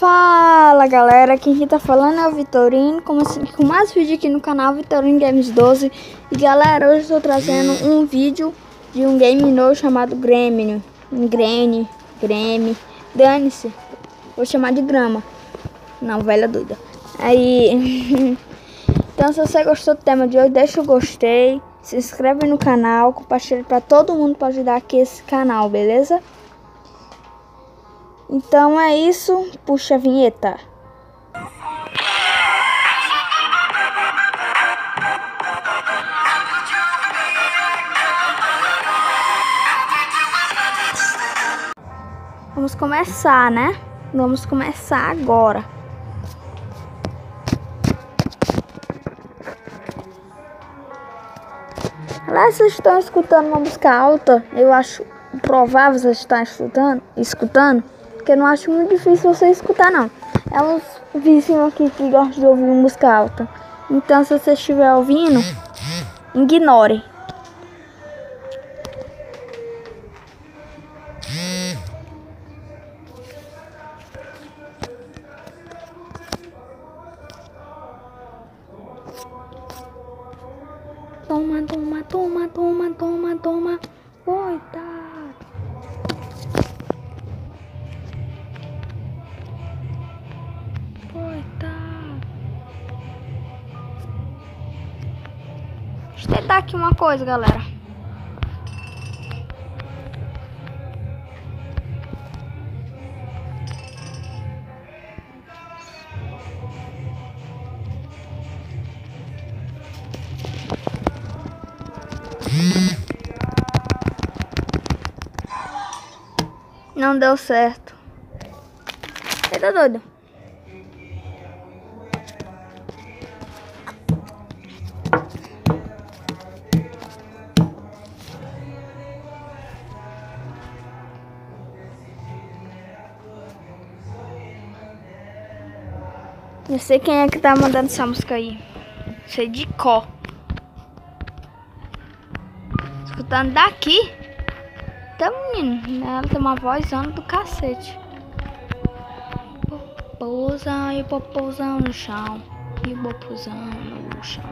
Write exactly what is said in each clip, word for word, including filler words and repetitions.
Fala galera, quem aqui tá falando é o Vitorino, começando com mais vídeo aqui no canal Vitorino Games doze. E galera, hoje eu tô trazendo um vídeo de um game novo chamado Grêmio, Grêmio, Grêmio, dane-se, vou chamar de grama, não, velha doida. Aí, então se você gostou do tema de hoje, deixa o gostei, se inscreve no canal, compartilha pra todo mundo pra ajudar aqui esse canal, beleza? Então é isso, puxa a vinheta. Vamos começar, né? Vamos começar agora. Lá vocês estão escutando uma música alta, eu acho provável vocês estarem escutando, escutando. Porque eu não acho muito difícil você escutar, não. É uns vizinhos aqui que gostam de ouvir música alta. Então, se você estiver ouvindo, ignore. Toma, toma, toma, toma, toma, toma. Coitado. Deixa eu tentar aqui uma coisa, galera. Não deu certo. Você tá doido? Não sei quem é que tá mandando essa música aí. Sei de có. Escutando daqui. Tá, menino. Ela tem uma vozona do cacete. Popozão e popozão no chão. E popozão no chão.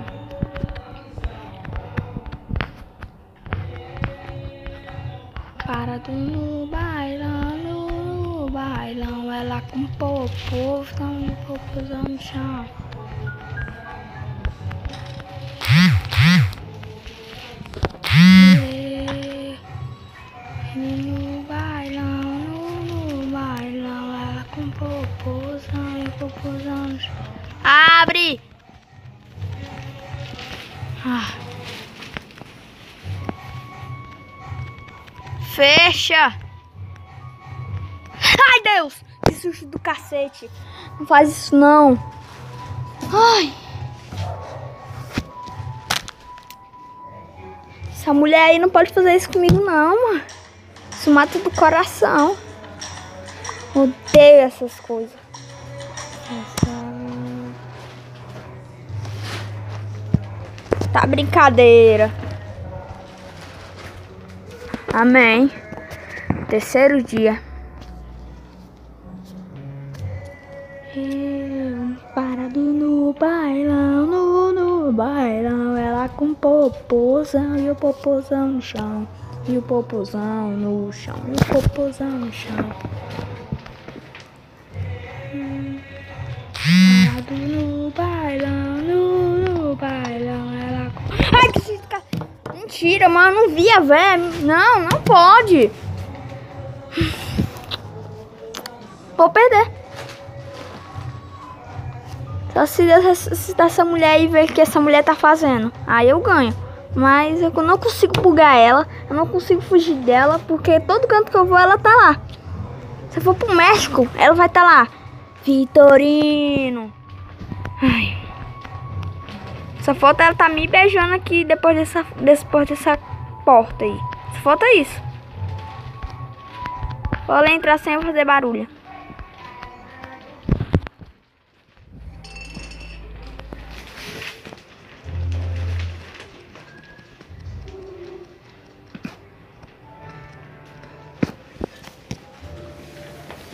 Parado no bailão, no bailão. Ela com popozão e popozão no chão. No bailão, no, no bailão, ela com popozão e popozão no chão. Abre! Ah. Fecha! Ai, Deus! Que susto do cacete! Não faz isso, não! Ai! Essa mulher aí não pode fazer isso comigo, não, mano. Isso mata do coração. Odeio essas coisas. Tá brincadeira. Amém. Terceiro dia. Eu parado no bailão, no, no bailão. Ela com popozão e o popozão no chão. E o popozão no chão. E o popozão no chão. Parado no bailão, no, no bailão. Ela com... Ai, que susto. Mentira, mano, não via, velho. Não, não pode. Vou perder. Só se ressuscitar essa mulher aí e ver o que essa mulher tá fazendo. Aí eu ganho. Mas eu não consigo bugar ela. Eu não consigo fugir dela. Porque todo canto que eu vou, ela tá lá. Se eu for pro México, ela vai estar tá lá. Vitorino. Ai. Só falta ela tá me beijando aqui depois dessa, depois dessa porta aí. Só falta isso. Vou lá entrar sem fazer barulho.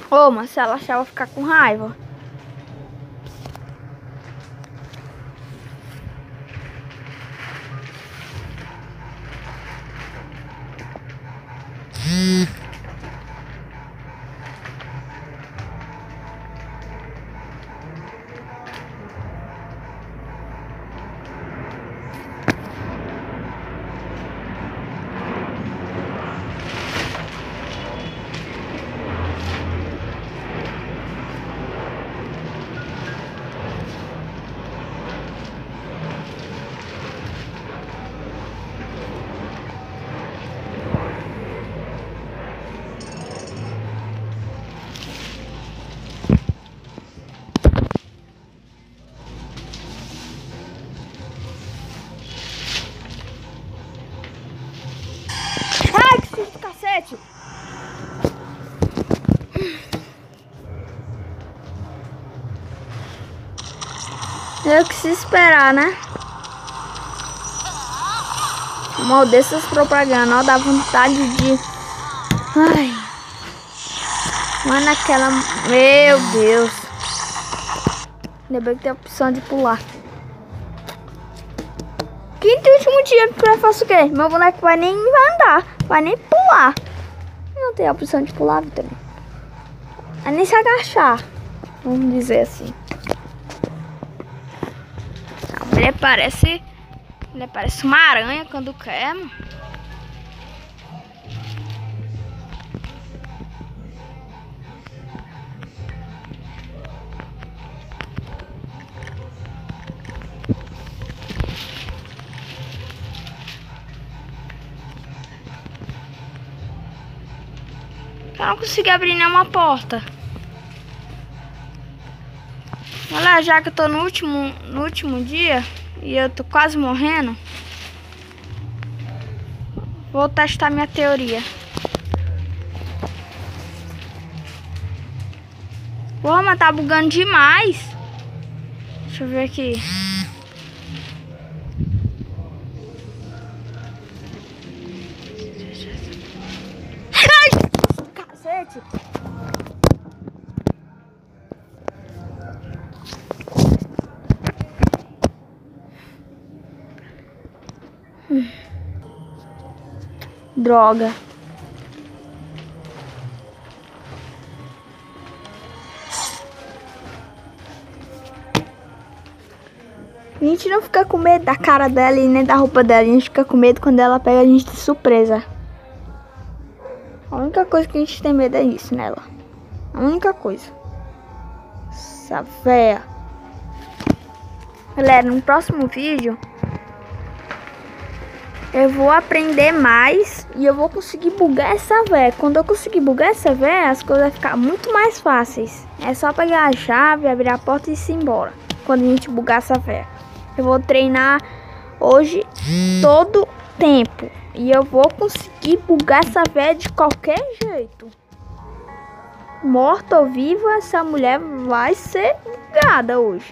Ô, mas se ela achar, eu vou ficar com raiva. Ai, que susto, cacete! Eu quis esperar, né? Mal dessas propagandas, ó, dá vontade de... Ai... Mas naquela... Meu Deus! Ainda bem que tem a opção de pular. Quinto e último dia, eu faço o quê? Meu boneco vai nem vai andar, vai nem pular. Não tem a opção de pular, Vitor. É nem se agachar, vamos dizer assim. A mulher parece... A mulher parece uma aranha quando quer, mano. Eu não consegui abrir nenhuma porta. Olha, já que eu tô no último, no último dia e eu tô quase morrendo, vou testar minha teoria. Porra, mas tá bugando demais. Deixa eu ver aqui. Cacete. Hum. Droga. A gente não fica com medo da cara dela e nem da roupa dela. A gente fica com medo quando ela pega a gente de surpresa. A única coisa que a gente tem medo é isso nela. A única coisa. Essa véia. Galera, no próximo vídeo eu vou aprender mais e eu vou conseguir bugar essa véia. Quando eu conseguir bugar essa véia, as coisas vão ficar muito mais fáceis. É só pegar a chave, abrir a porta e ir embora. Quando a gente bugar essa véia. Eu vou treinar hoje todo tempo. E eu vou conseguir bugar essa véia de qualquer jeito. Morta ou viva, essa mulher vai ser bugada hoje.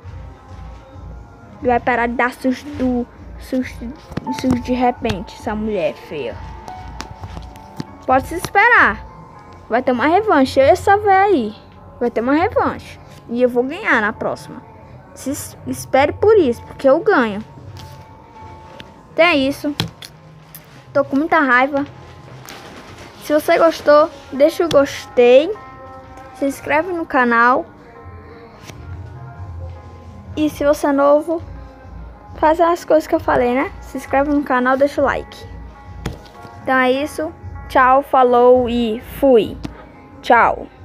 Vai parar de dar susto, do, susto, susto de repente, essa mulher feia. Pode se esperar. Vai ter uma revanche. Eu e essa véia aí. Vai ter uma revanche. E eu vou ganhar na próxima. Se espere por isso, porque eu ganho. Então é isso. Tô com muita raiva. Se você gostou, deixa o gostei. Se inscreve no canal. E se você é novo, faz as coisas que eu falei, né? Se inscreve no canal, deixa o like. Então é isso. Tchau, falou e fui. Tchau.